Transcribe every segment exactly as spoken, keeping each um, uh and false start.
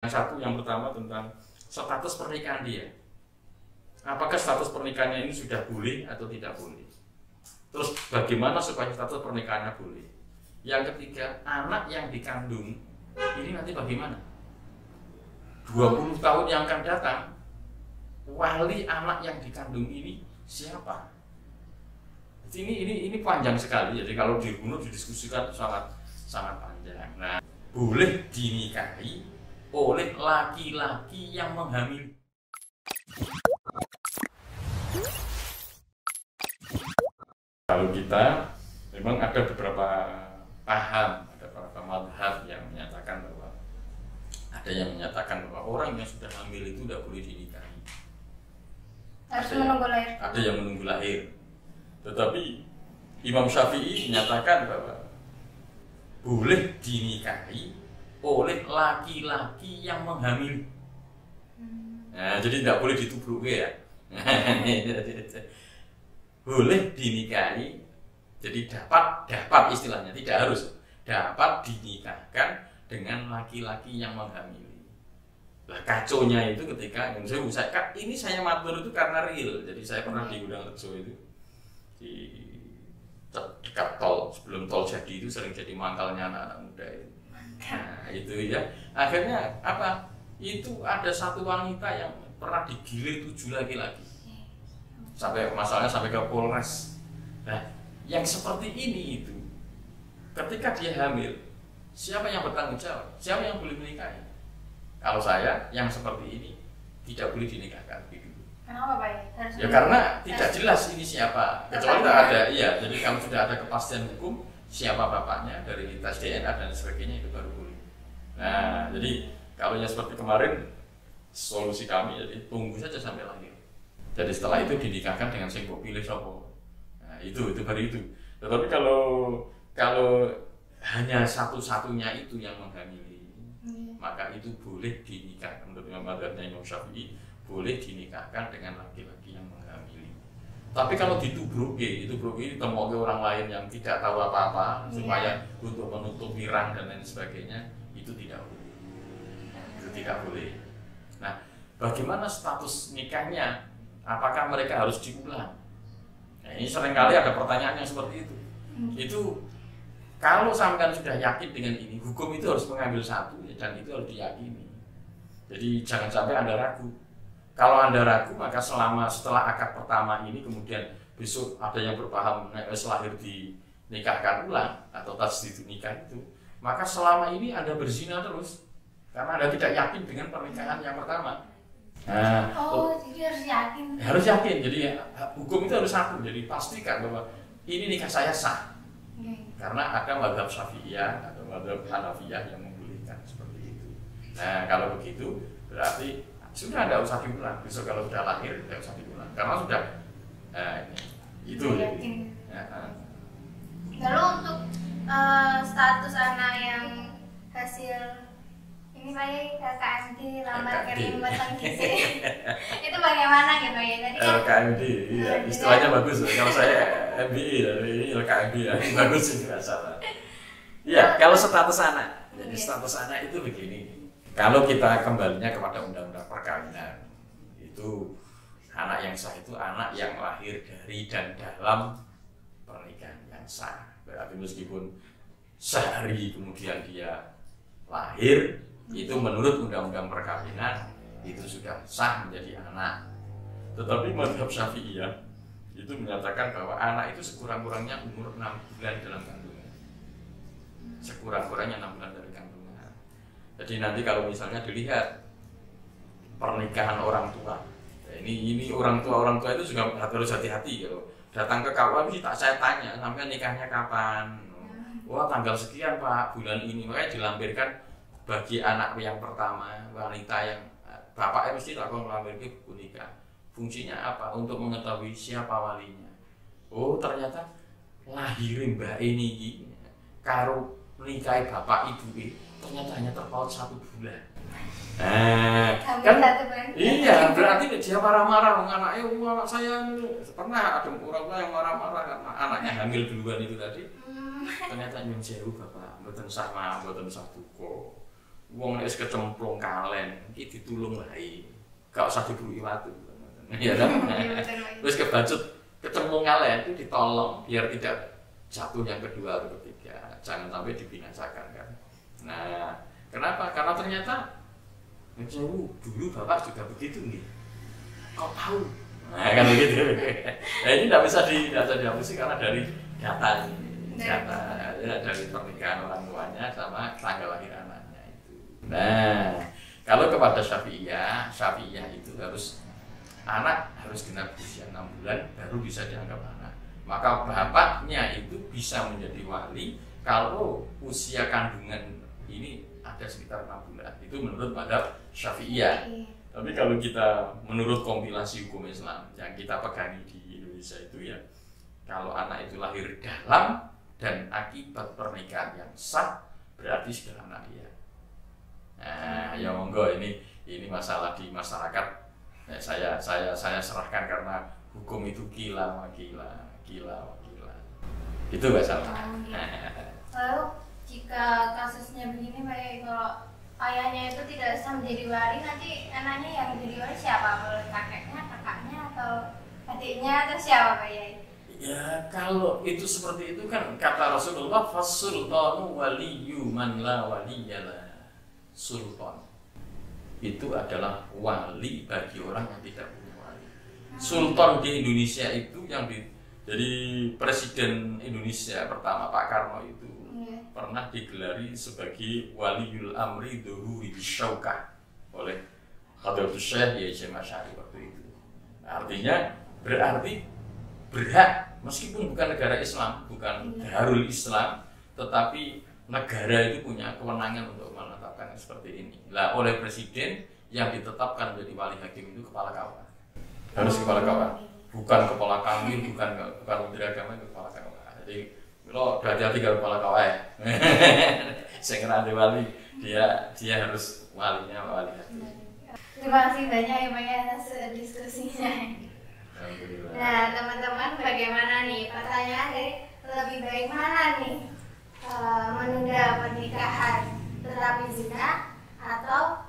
Yang satu, yang pertama tentang status pernikahan dia. Apakah status pernikahannya ini sudah boleh atau tidak boleh? Terus bagaimana supaya status pernikahannya boleh? Yang ketiga, anak yang dikandung ini nanti bagaimana? dua puluh tahun yang akan datang, wali anak yang dikandung ini siapa? Ini ini ini panjang sekali. Jadi kalau dibunuh didiskusikan sangat sangat panjang. Nah, boleh dinikahi oleh laki-laki yang menghamili. Kalau kita memang ada beberapa paham, ada beberapa madhab yang menyatakan bahwa ada yang menyatakan bahwa orang yang sudah hamil itu tidak boleh dinikahi. Harus Ada menunggu yang, lahir. ada yang menunggu lahir. Tetapi Imam Syafi'i menyatakan bahwa boleh dinikahi oleh laki-laki yang menghamili. Nah, jadi tidak boleh ditubruk ya. Boleh dinikahi, jadi dapat dapat istilahnya, tidak harus, dapat dinikahkan dengan laki-laki yang menghamili. Nah, kaconya itu ketika yang saya usahakan ini saya matur itu karena real. Jadi saya pernah diundang Rejo itu di dekat tol, sebelum tol jadi itu sering jadi mangkalnya anak-anak muda itu. Nah, itu ya. Akhirnya apa? Itu ada satu wanita yang pernah digilir tujuh laki-laki. Sampai masalahnya sampai ke Polres. Nah, yang seperti ini itu ketika dia hamil, siapa yang bertanggung jawab? Siapa yang boleh menikahi? Kalau saya yang seperti ini tidak boleh dinikahkan gitu. Kenapa Pak? Harus Ya karena tidak jelas ini siapa. Kecuali tak ada, iya. Jadi kalau sudah ada kepastian hukum siapa bapaknya dari tes D N A dan sebagainya itu baru boleh. Nah, jadi kalau yang seperti kemarin solusi kami jadi tunggu saja sampai lahir. Jadi setelah itu dinikahkan dengan sing mbok pilih sapa. Nah, itu itu baru itu. Tetapi kalau kalau hanya satu-satunya itu yang menghamili, hmm. maka itu boleh dinikahkan menurut mazhabnya Imam Syafi'i, boleh dinikahkan dengan laki-laki yang menghamili. Tapi kalau ditubruki, itu bruki ditemukan orang lain yang tidak tahu apa-apa, yeah. supaya untuk menutup mirang dan lain sebagainya, itu tidak boleh. Itu tidak boleh. Nah, bagaimana status nikahnya? Apakah mereka harus diulang? Nah, ini seringkali ada pertanyaan yang seperti itu. Hmm. Itu kalau sampean sudah yakin dengan ini, hukum itu harus mengambil satu dan itu harus diyakini. Jadi jangan sampai Anda ragu. Kalau Anda ragu, maka selama setelah akad pertama ini kemudian besok ada yang berpaham lahir dinikahkan ulang atau tasdid nikah itu, maka selama ini Anda berzina terus karena Anda tidak yakin dengan pernikahan yang pertama. Nah, oh, jadi harus yakin. Harus yakin. Jadi hukum itu harus satu. Jadi pastikan bahwa ini nikah saya sah. Okay. Karena ada mazhab Syafi'iyah atau mazhab Hanafiyah yang membolehkan seperti itu. Nah, kalau begitu berarti sudah tidak usah diulang. Besok kalau sudah lahir tidak usah diulang. Karena sudah nah, ini, itu. Yakin. Ya, nah. Lalu untuk uh, status anak yang hasil ini Pak K M D lamar kirim batang gizi itu bagaimana gitu ya tadi L K M D, iya istilahnya bagus. Kalau saya M B I dari L K M D ya bagus sih nggak salah. Iya kalau status anak, jadi status anak itu begini. Kalau kita kembalinya kepada undang-undang perkawinan itu anak yang sah itu anak yang lahir dari dan dalam pernikahan yang sah. Berarti meskipun sehari kemudian dia lahir itu menurut undang-undang perkawinan itu sudah sah menjadi anak. Tetapi mazhab Syafi'iyah itu menyatakan bahwa anak itu sekurang-kurangnya umur enam bulan dalam kandungan. Sekurang-kurangnya enam bulan dari kandungan. Jadi nanti kalau misalnya dilihat pernikahan orang tua, ya ini ini orang tua orang tua itu juga harus hati-hati kalau datang ke K U A mesti tak saya tanya sampai nikahnya kapan. Wah tanggal sekian Pak bulan ini, makanya dilampirkan bagi anak yang pertama, wanita yang bapaknya mesti lakukan melamar buku nikah. Fungsinya apa? Untuk mengetahui siapa walinya. Oh ternyata lahirin mbak ini karo nikahi bapak ibu ini ternyata hanya terpaut satu bulan. Nah, kan iya berarti dia marah-marah anaknya, oh, anak saya pernah ada orang tua yang marah-marah karena anaknya hamil duluan itu tadi. Ternyata nyun sewu bapak, mboten sah mah, mboten sah duka. Wong nek kecemplung kalen ditulung lain, gak usah diburu watu, ya kan? Terus kebacut ketemu kalian itu ditolong biar tidak jatuh yang kedua atau ketiga, jangan sampai dibinasakan kan. Nah, kenapa? Karena ternyata dulu bapak juga begitu nih. Kau tahu? Nah, kan begitu. Nah, ini tidak bisa di tidak bisa dihapus karena dari data ini, data ya, dari pernikahan orang tuanya sama tanggal lahir anaknya itu. Nah, kalau kepada Syafi'iyah, Syafi'iyah itu harus anak harus genap usia enam bulan baru bisa dianggap anak. Maka bapaknya itu bisa menjadi wali kalau usia kandungan ini ada sekitar enam bulan. Itu menurut madhab Syafi'iyah. Tapi kalau kita menurut kompilasi hukum Islam yang kita pegangi di Indonesia itu ya, kalau anak itu lahir dalam dan akibat pernikahan yang sah berarti sudah anak dia. Nah, ya monggo ini ini masalah di masyarakat. Ya, saya saya saya serahkan karena hukum itu gila gila gila gila. Itu nggak salah. Lalu jika kasusnya begini, Pak, kalau ayahnya itu tidak bisa menjadi wali, nanti anaknya yang menjadi wali siapa? Boleh kakeknya, kakaknya, atau adiknya, atau siapa, Pak Yai? Ya kalau itu seperti itu kan kata Rasulullah, fasultanu waliyu man la waliyalah. Sultan itu adalah wali bagi orang yang tidak punya wali. Sultan di Indonesia itu yang di, jadi presiden Indonesia pertama Pak Karno itu yeah. pernah digelari sebagai waliul amri dhuhuri bisyaukah oleh Hadratus Syekh Hasyim Asy'ari waktu itu. Artinya berarti berhak meskipun bukan negara Islam, bukan Darul Islam, tetapi negara itu punya kewenangan untuk menetapkan seperti ini. Lah oleh presiden yang ditetapkan menjadi wali hakim itu kepala K U A. Harus kepala K U A. Bukan kepala kanwil, bukan bukan menteri agama, itu kepala K U A. Jadi lo hati-hati kalau kepala K U A ya. Saya kira ada wali, dia dia harus walinya wali hakim. Terima kasih banyak ya Pak ya atas diskusinya. Nah teman-teman, bagaimana nih pertanyaan dari lebih baik mana nih e, menunda pernikahan tetapi zina atau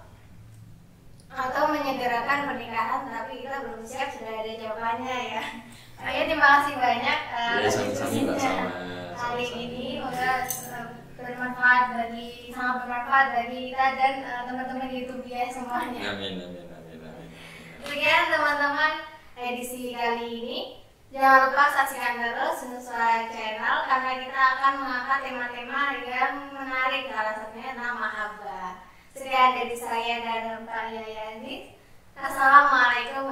atau menyegerakan pernikahan tapi kita belum siap? Sudah ada jawabannya ya. Oke, terima kasih banyak uh, ya, diskusinya kali ini, semoga uh, bermanfaat bagi sangat bermanfaat bagi kita dan uh, teman-teman YouTube ya semuanya. Amin amin amin amin. Sekian teman-teman edisi kali ini. Jangan lupa saksikan terus Nuswa Channel karena kita akan mengangkat tema-tema yang menarik, salah satunya tentang mahabbah. Sekian dari saya dan Pak Yayani. Assalamualaikum